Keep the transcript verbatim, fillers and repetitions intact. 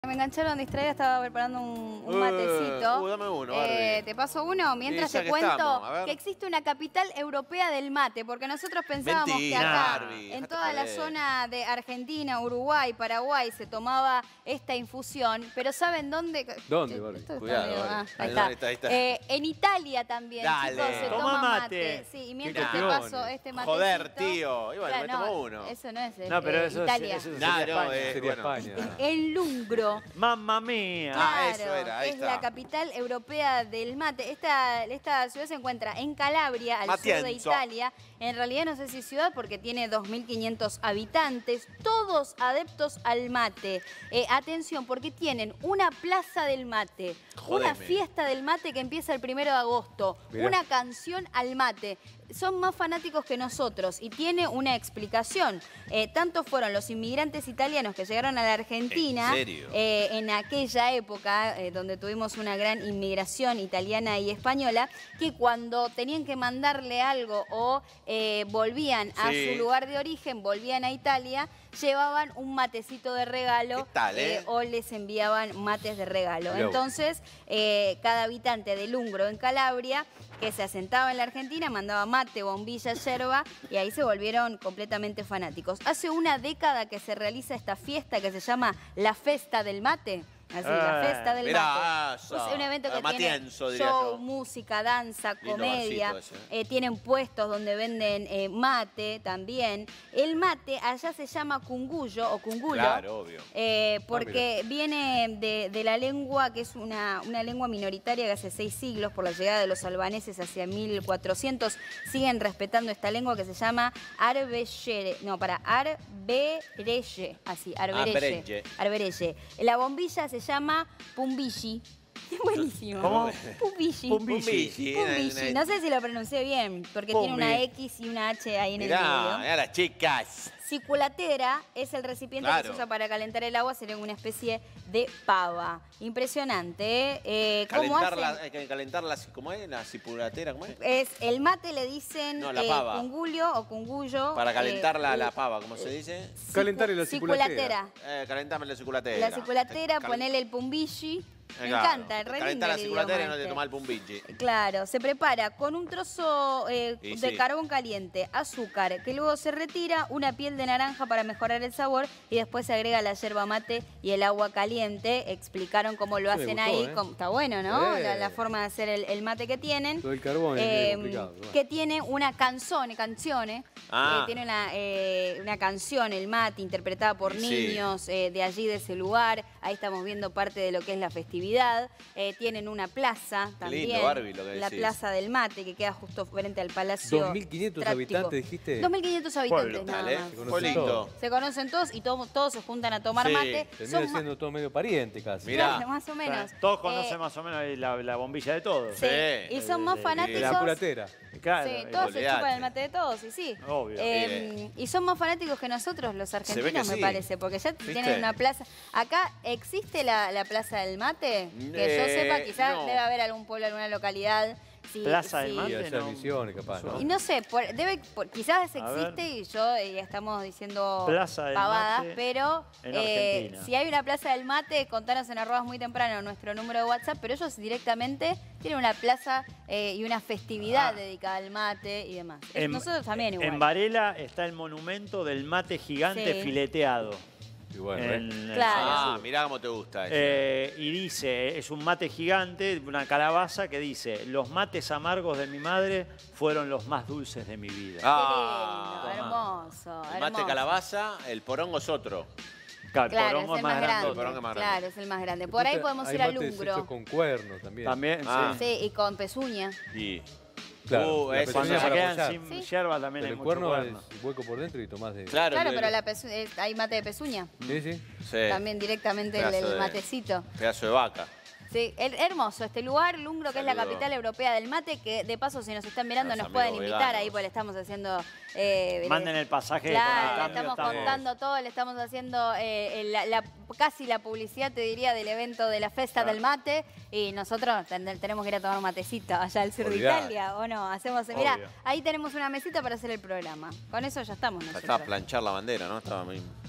Me engancharon distraída, estaba preparando un, un matecito. Uh, dame uno, eh, ¿Te paso uno? Mientras sí, te que cuento estamos, que existe una capital europea del mate, porque nosotros pensábamos Mentira, que acá, Barbie, en dejate toda la joder. zona de Argentina, Uruguay, Paraguay, se tomaba esta infusión, pero ¿saben dónde? ¿Dónde, Barbie? Esto está Cuidado, medio- Barbie. ah, ahí Ahí está. está, ahí está. Eh, en Italia también, Dale. chicos, se Toma toma mate. mate. Sí, y mientras Qué te cuestiones. paso este matecito. Joder, tío. Y bueno, Claro, me no, tomo uno. Eso no es No, pero eh, eso, Italia. es, eso Nah, sería no, España. eh, Sería bueno. España. El Lungro. Mamma mía. Ah, Claro, eso era, ahí es está. la capital europea del mate. Esta, esta ciudad se encuentra en Calabria, al sur de Matienzo. Italia. En realidad no sé si ciudad porque tiene dos mil quinientos habitantes, todos adeptos al mate. Eh, atención, porque tienen una plaza del mate, Jodeme. una fiesta del mate que empieza el primero de agosto, Mirá. una canción al mate. Son más fanáticos que nosotros y tiene una explicación. Eh, tanto fueron los inmigrantes italianos que llegaron a la Argentina ¿En serio? eh, en aquella época eh, donde tuvimos una gran inmigración italiana y española, que cuando tenían que mandarle algo o eh, volvían a Sí. su lugar de origen, volvían a Italia, llevaban un matecito de regalo. ¿Qué tal, eh? o les enviaban mates de regalo. Mirá vos. Entonces, eh, cada habitante de Lungro en Calabria que se asentaba en la Argentina mandaba mate, bombilla, yerba y ahí se volvieron completamente fanáticos. Hace una década que se realiza esta fiesta que se llama la Festa del Mate. Así, la Eh, Festa del mirá, Mate. eso. Es un evento que Ah, tiene Matienzo, diría show, yo. música, danza, Lindo comedia. vasito ese, Eh, tienen puestos donde venden eh, mate también. El mate allá se llama cungullo o cungulo. Claro, obvio. Eh, porque viene de, de la lengua, que es una, una lengua minoritaria que hace seis siglos, por la llegada de los albaneses hacia mil cuatrocientos, siguen respetando esta lengua que se llama arbellere, no, para arbereje, así, arbereje. Arbereje. Arbereje. La bombilla se llama pumbishi. Buenísimo. ¿Cómo? Pumbishi. Pumbishi. Pumbishi. No sé si lo pronuncié bien, porque tiene una Pumbi. X y una H ahí en el Mirá, medio. mirá las chicas. Ciculatera es el recipiente que Claro. se usa para calentar el agua, sería una especie de pava. Impresionante, ¿eh? Eh, ¿Cómo Calentarla, hacen? hay que calentarla, ¿cómo es? La cipulatera, ¿cómo es? Es, el mate le dicen No, la eh, pava. cungulio o cungullo. Para calentarla eh, la pava, ¿cómo se dice? cicu- Calentarle la ciculatera. ciculatera. Eh, calentame la ciculatera. La ciculatera, Calen- ponele el pumbishi. Eh, Me claro. encanta, re lindo Calentar la el ciculatera y idioma no te este. tomar el pumbichi. Claro, se prepara con un trozo eh, Y de sí. carbón caliente, azúcar, que luego se retira, una piel de naranja para mejorar el sabor y después se agrega la yerba mate y el agua caliente. Explicaron cómo lo Eso me hacen gustó, ahí. ¿eh? Cómo- está bueno, ¿no? Eh. La, la forma de hacer el, el mate que tienen. Lo del carbón es medio Eh, complicado, pero que tiene una canzone, canzone. Ah. eh, tiene una, eh, una canción, el mate, interpretada por Y sí. niños eh, de allí, de ese lugar. Ahí estamos viendo parte de lo que es la festividad. Eh, tienen una plaza Qué también. lindo, Barbie, lo que la decís. Plaza del Mate, que queda justo frente al Palacio dos mil quinientos Tráptico. habitantes, dijiste. dos mil quinientos habitantes Pueblo. nada Dale, más. Se fue conocen lindo. todos. Se conocen todos y todos, todos se juntan a tomar Sí. mate. Termina Son ma- siendo todo medio pariente casi. Mirá. Claro, más o menos. Todos conocen Eh, más o menos la, la bombilla de todos. Sí, Sí. y son más Eh, fanáticos. La culatera. Claro, Sí, eh, todos se olvidate. chupan el mate de todos, y sí. Obvio. Eh, y son más fanáticos que nosotros, los argentinos, que me sí. parece, porque ya ¿Viste? tienen una plaza. Acá existe la, la Plaza del Mate, que yo Eh, sepa, quizás no. debe haber algún pueblo, alguna localidad. Sí, Plaza del sí. Mate. Y Mate, hacer no. misiones, capaz, ¿no? Y no sé, por- debe, por- quizás A existe ver. y yo eh, estamos diciendo Plaza del pavadas, Mate pero en eh, Argentina. si hay una Plaza del Mate, contanos en arrobas muy temprano nuestro número de WhatsApp, pero ellos directamente tienen una plaza eh, y una festividad Ah. dedicada al mate y demás. Es- En- Nosotros también igual. En Varela está el monumento del mate gigante Sí. fileteado. Y bueno, En- ¿eh? en Claro. Ah, mirá cómo te gusta eso. Eh, y dice, es un mate gigante, una calabaza que dice, los mates amargos de mi madre fueron los más dulces de mi vida. Ah, Qué lindo, hermoso, el mate hermoso. calabaza, el porongo es otro. Claro, el Claro, porongo es el más grande. el porongo es más grande. Claro, es el más grande. Por ahí podemos Hay ir al mates Lungro. hechos con cuernos también. También, Ah. sí. Sí, y con pezuña. Y Claro, Uh, la eso, Cuando pezuña se para quedan apoyar. sin Sí. yerba también Pero hay el mucho cuerno cuerno. es hueco por dentro y tomás de... claro, Claro, el- pero la pezu- eh, hay mate de pezuña. Sí, sí. sí, También directamente el, Pedazo el de- matecito. pedazo de vaca. Sí, her- hermoso este lugar, Lungro, que es la Saludo. capital europea del mate, que de paso si nos están mirando Los nos pueden amigos invitar veganos. ahí, porque le estamos haciendo... eh, Manden el pasaje Claro, con el le cambio, estamos estamos- contando todo, le estamos haciendo eh, el- la, la- casi la publicidad, te diría, del evento de la Festa Claro. del Mate, y nosotros ten- tenemos que ir a tomar un matecito allá al sur de Olvidate. Italia, ¿o no? Hacemos, mirá, Obvio. ahí tenemos una mesita para hacer el programa. Con eso ya estamos nosotros. Estaba a planchar la bandera, ¿no? Estaba muy...